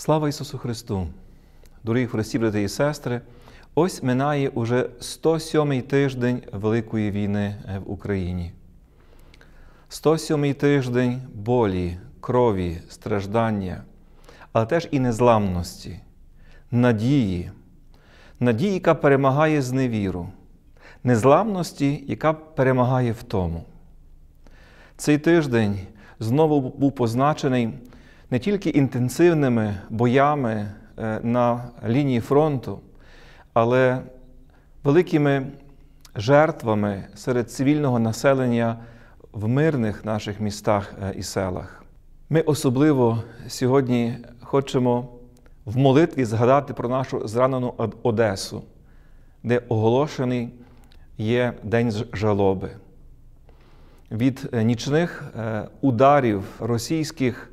Слава Ісусу Христу! Дорогі Христі, брати і сестри! Ось минає уже 107-й тиждень Великої війни в Україні. 107-й тиждень болі, крові, страждання, але теж і незламності, надії, яка перемагає зневіру, незламності, яка перемагає втому. Цей тиждень знову був позначений не тільки інтенсивними боями на лінії фронту, але великими жертвами серед цивільного населення в мирних наших містах і селах. Ми особливо сьогодні хочемо в молитві згадати про нашу зранену Одесу, де оголошений є День жалоби. Від нічних ударів російських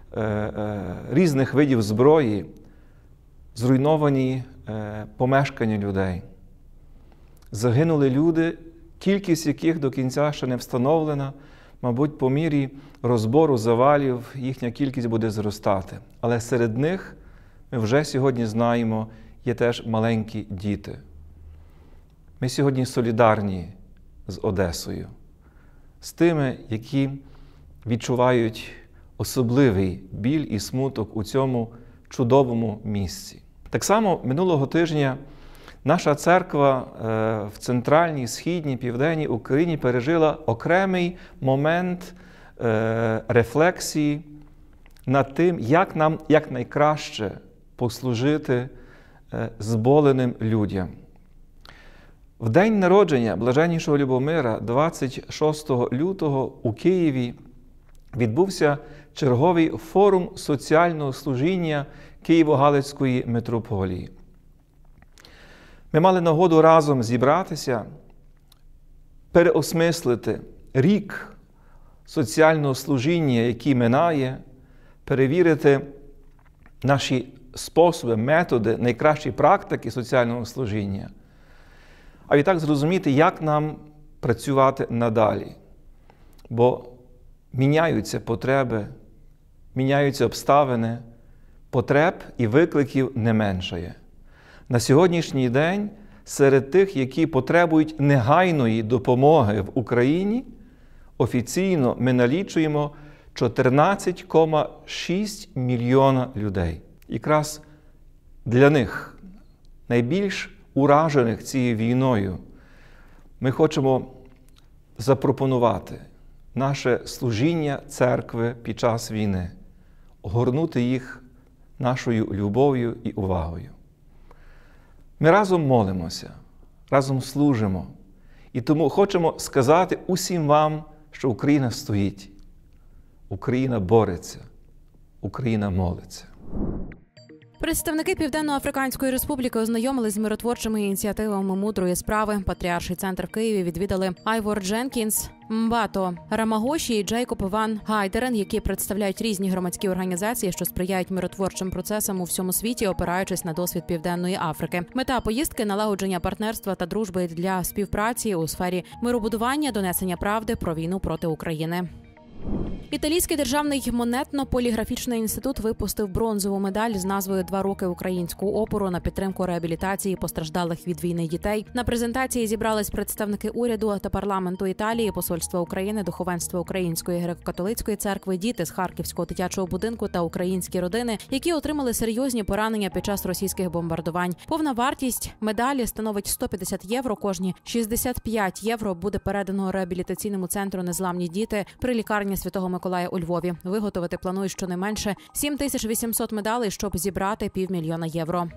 різних видів зброї зруйновані помешкання людей. Загинули люди, кількість яких до кінця ще не встановлена. Мабуть, по мірі розбору завалів їхня кількість буде зростати. Але серед них, ми вже сьогодні знаємо, є теж маленькі діти. Ми сьогодні солідарні з Одесою, з тими, які відчувають особливий біль і смуток у цьому чудовому місці. Так само минулого тижня наша церква в центральній, східній, південній Україні пережила окремий момент рефлексії над тим, як нам якнайкраще послужити зболеним людям. В день народження Блаженнішого Любомира, 26 лютого, у Києві відбувся черговий форум соціального служіння Києво-Галицької митрополії. Ми мали нагоду разом зібратися, переосмислити рік соціального служіння, який минає, перевірити наші способи, методи, найкращі практики соціального служіння, а відтак зрозуміти, як нам працювати надалі. Бо міняються потреби, міняються обставини, потреб і викликів не меншає. На сьогоднішній день серед тих, які потребують негайної допомоги в Україні, офіційно ми налічуємо 14,6 мільйона людей. Якраз для них, найбільш уражених цією війною, ми хочемо запропонувати наше служіння церкви під час війни, огорнути їх нашою любов'ю і увагою. Ми разом молимося, разом служимо. І тому хочемо сказати усім вам, що Україна стоїть, Україна бореться, Україна молиться. Представники Південно-Африканської Республіки ознайомились з миротворчими ініціативами мудрої справи. Патріарший центр в Києві відвідали Айвор Дженкінс, Мбато Рамагоші і Джейкоб Ван Гайдерен, які представляють різні громадські організації, що сприяють миротворчим процесам у всьому світі, опираючись на досвід Південної Африки. Мета поїздки – налагодження партнерства та дружби для співпраці у сфері миробудування, донесення правди про війну проти України. Італійський державний монетно-поліграфічний інститут випустив бронзову медаль з назвою «2 роки українського опору» на підтримку реабілітації постраждалих від війни дітей. На презентації зібрались представники уряду та парламенту Італії, посольства України, духовенства Української греко-католицької церкви, діти з Харківського дитячого будинку та українські родини, які отримали серйозні поранення під час російських бомбардувань. Повна вартість медалі становить 150 євро. Кожні 65 євро буде передано реабілітаційному центру «Незламні діти» при лікарні Святого Миколая у Львові. Виготовити планують щонайменше 7800 медалей, щоб зібрати 500 000 євро.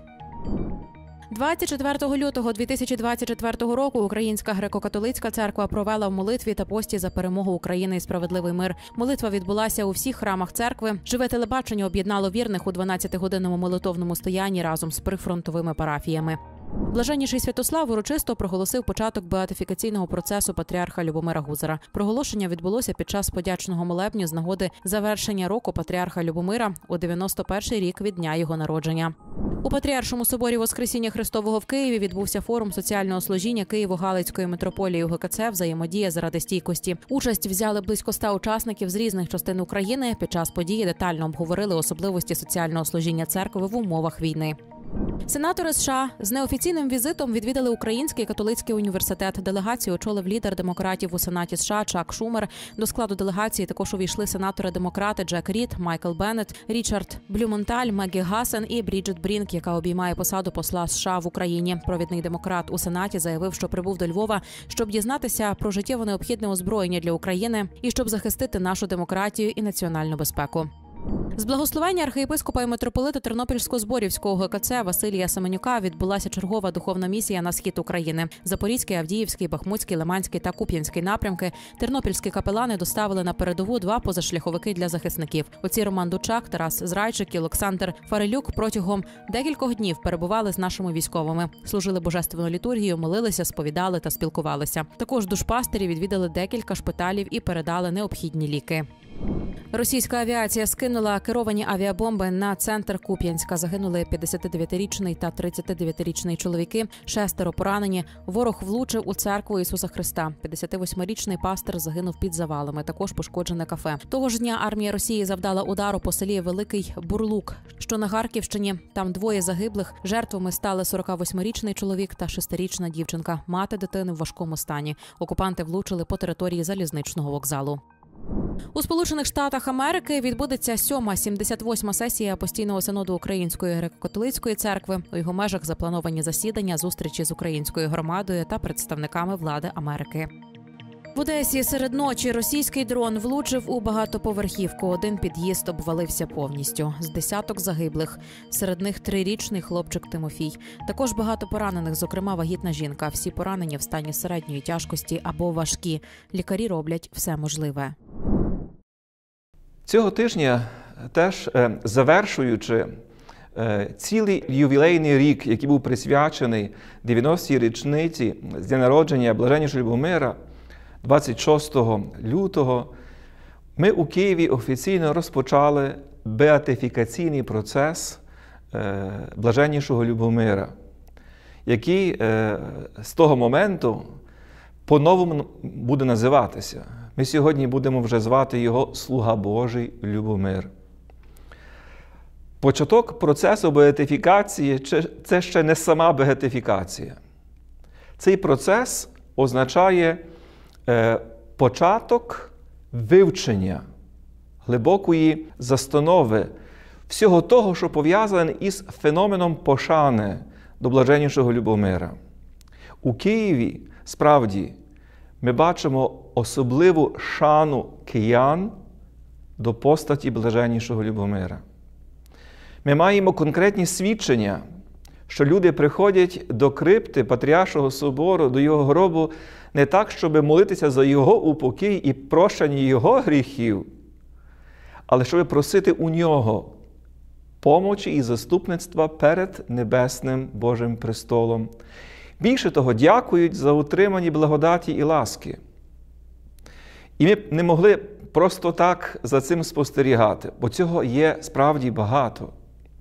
24 лютого 2024 року Українська греко-католицька церква провела в молитві та пості за перемогу України і справедливий мир. Молитва відбулася у всіх храмах церкви. Живе телебачення об'єднало вірних у 12-годинному молитовному стоянні разом з прифронтовими парафіями. Блаженніший Святослав урочисто проголосив початок беатифікаційного процесу патріарха Любомира Гузара. Проголошення відбулося під час подячного молебню з нагоди завершення року патріарха Любомира у 91-й рік від дня його народження. У Патріаршому соборі Воскресіння Христового в Києві відбувся форум соціального служіння Києво-Галицької митрополії УГКЦ «Взаємодія заради стійкості». Участь взяли близько 100 учасників з різних частин України. Під час події детально обговорили особливості соціального служіння церкви в умовах війни. Сенатори США з неофіційним візитом відвідали Український католицький університет. Делегацію очолив лідер демократів у Сенаті США Чак Шумер. До складу делегації також увійшли сенатори-демократи Джек Рід, Майкл Беннет, Річард Блюменталь, Мегі Гасен і Бріджит Брінк, яка обіймає посаду посла США в Україні. Провідний демократ у Сенаті заявив, що прибув до Львова, щоб дізнатися про життєво необхідне озброєння для України і щоб захистити нашу демократію і національну безпеку. З благословення архієпископа і митрополита Тернопільсько-Зборівського ГКЦ Василія Семенюка відбулася чергова духовна місія на схід України. Запорізький, Авдіївський, Бахмутський, Лиманський та Куп'янський напрямки тернопільські капелани доставили на передову 2 позашляховики для захисників. Оці Роман Дучак, Тарас Зрайчик і Олександр Фарелюк протягом декількох днів перебували з нашими військовими. Служили божественну літургію, молилися, сповідали та спілкувалися. Також душпастері відвідали декілька шпиталів і передали необхідні ліки. Російська авіація скинула керовані авіабомби на центр Куп'янська. Загинули 59-річний та 39-річний чоловіки, 6 поранені. Ворог влучив у церкву Ісуса Христа. 58-річний пастир загинув під завалами. Також пошкоджене кафе. Того ж дня армія Росії завдала удару по селі Великий Бурлук, що на Харківщині. Там 2 загиблих. Жертвами стали 48-річний чоловік та 6-річна дівчинка. Мати дитини в важкому стані. Окупанти влучили по території залізничного вокзалу. У Сполучених Штатах Америки відбудеться 7-ма 78-ма сесія Постійного синоду Української греко-католицької церкви. У його межах заплановані засідання, зустрічі з українською громадою та представниками влади Америки. В Одесі серед ночі російський дрон влучив у багатоповерхівку. Один під'їзд обвалився повністю. З десяток загиблих. Серед них 3-річний хлопчик Тимофій. Також багато поранених, зокрема вагітна жінка. Всі поранені в стані середньої тяжкості або важкі. Лікарі роблять все можливе. Цього тижня теж завершуючи цілий ювілейний рік, який був присвячений 90-й річниці з дня народження Блаженнішого Любомира, 26 лютого, ми у Києві офіційно розпочали беатифікаційний процес Блаженнішого Любомира, який з того моменту по-новому буде називатися. Ми сьогодні будемо вже звати його «Слуга Божий Любомир». Початок процесу беатифікації – це ще не сама беатифікація. Цей процес означає початок вивчення, глибокої застанови всього того, що пов'язане із феноменом пошани до Блаженнішого Любомира. У Києві, справді, ми бачимо особливу шану киян до постаті Блаженнішого Любомира. Ми маємо конкретні свідчення, що люди приходять до крипти Патріаршого собору, до його гробу, не так, щоб молитися за його упокій і прощення його гріхів, але щоб просити у нього помочі і заступництва перед Небесним Божим престолом. Більше того, дякують за отримані благодаті і ласки. І ми не могли просто так за цим спостерігати, бо цього є справді багато.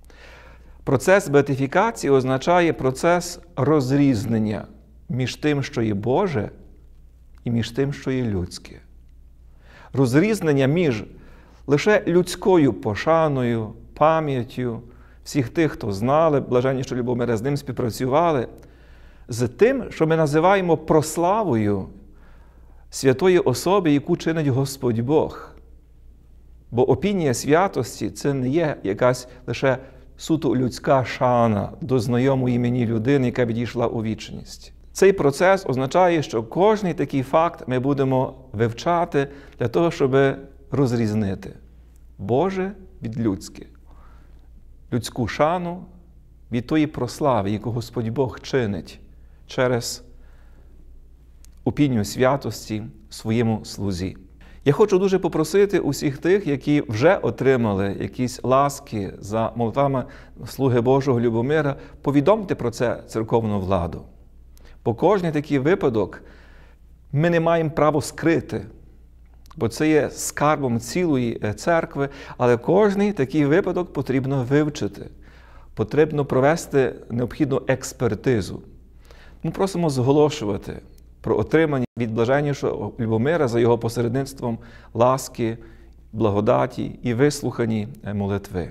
Процес беатифікації означає процес розрізнення між тим, що є Боже, і між тим, що є людське. Розрізнення між лише людською пошаною, пам'яттю всіх тих, хто знали Блаженнішого Любомира, з ним співпрацювали, з тим, що ми називаємо прославою святої особи, яку чинить Господь Бог. Бо опінія святості – це не є якась лише суто людська шана до знайомої мені людини, яка відійшла у вічність. Цей процес означає, що кожний такий факт ми будемо вивчати для того, щоб розрізнити Боже від людське, людську шану від тої прослави, яку Господь Бог чинить через опінію святості своєму слузі. Я хочу дуже попросити усіх тих, які вже отримали якісь ласки за молитвами слуги Божого Любомира, повідомте про це церковну владу. Бо кожен такий випадок ми не маємо права скрити, бо це є скарбом цілої церкви, але кожний такий випадок потрібно вивчити, потрібно провести необхідну експертизу. Ми просимо зголошувати про отримання від блаженнішого Любомира за його посередництвом ласки, благодаті і вислухані молитви.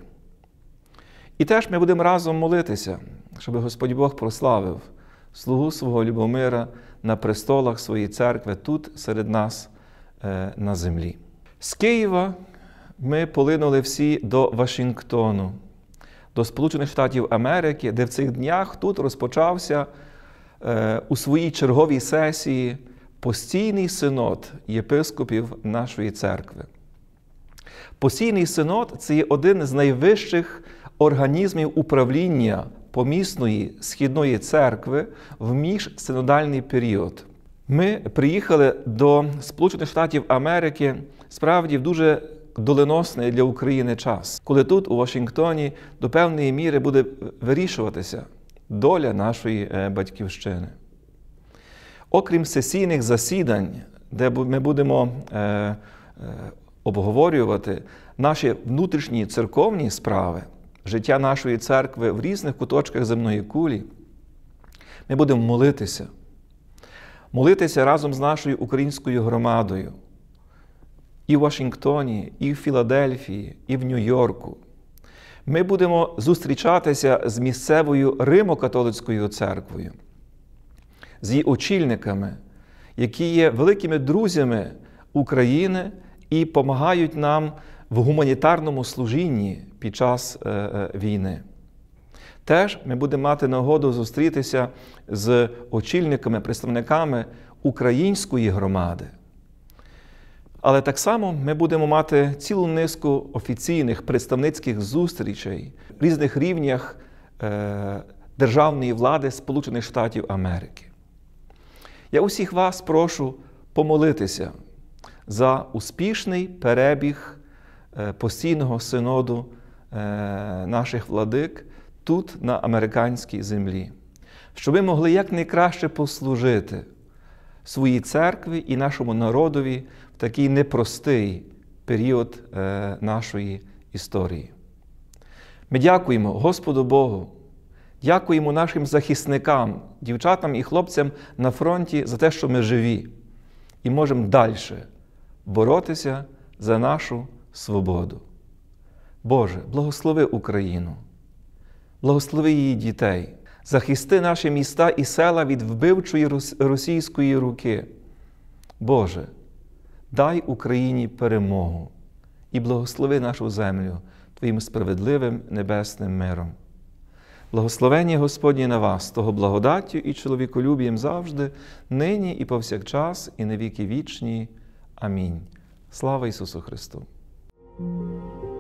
І теж ми будемо разом молитися, щоб Господь Бог прославив слугу свого Любомира на престолах своєї церкви тут, серед нас, на землі. З Києва ми полинули всі до Вашингтону, до Сполучених Штатів Америки, де в цих днях тут розпочався у своїй черговій сесії постійний синод єпископів нашої церкви. Постійний синод – це є один з найвищих організмів управління помісної східної церкви в міжсинодальний період. Ми приїхали до Сполучених Штатів Америки справді в дуже доленосний для України час, коли тут, у Вашингтоні, до певної міри буде вирішуватися доля нашої батьківщини. Окрім сесійних засідань, де ми будемо обговорювати наші внутрішні церковні справи, життя нашої церкви в різних куточках земної кулі, ми будемо молитися. Молитися разом з нашою українською громадою і в Вашингтоні, і в Філадельфії, і в Нью-Йорку. Ми будемо зустрічатися з місцевою Римо-католицькою церквою, з її очільниками, які є великими друзями України і допомагають нам в гуманітарному служінні під час війни. Теж ми будемо мати нагоду зустрітися з очільниками, представниками української громади. Але так само ми будемо мати цілу низку офіційних представницьких зустрічей в різних рівнях державної влади Сполучених Штатів Америки. Я усіх вас прошу помолитися за успішний перебіг постійного синоду наших владик тут, на американській землі, щоб ми могли якнайкраще послужити своїй церкві і нашому народові в такий непростий період нашої історії. Ми дякуємо Господу Богу, дякуємо нашим захисникам, дівчатам і хлопцям на фронті за те, що ми живі і можемо далі боротися за нашу свободу. Боже, благослови Україну, благослови її дітей, захисти наші міста і села від вбивчої російської руки. Боже, дай Україні перемогу і благослови нашу землю Твоїм справедливим небесним миром. Благословення Господнє на вас, того благодаттю і чоловіколюбієм завжди, нині і повсякчас, і на віки вічні. Амінь. Слава Ісусу Христу!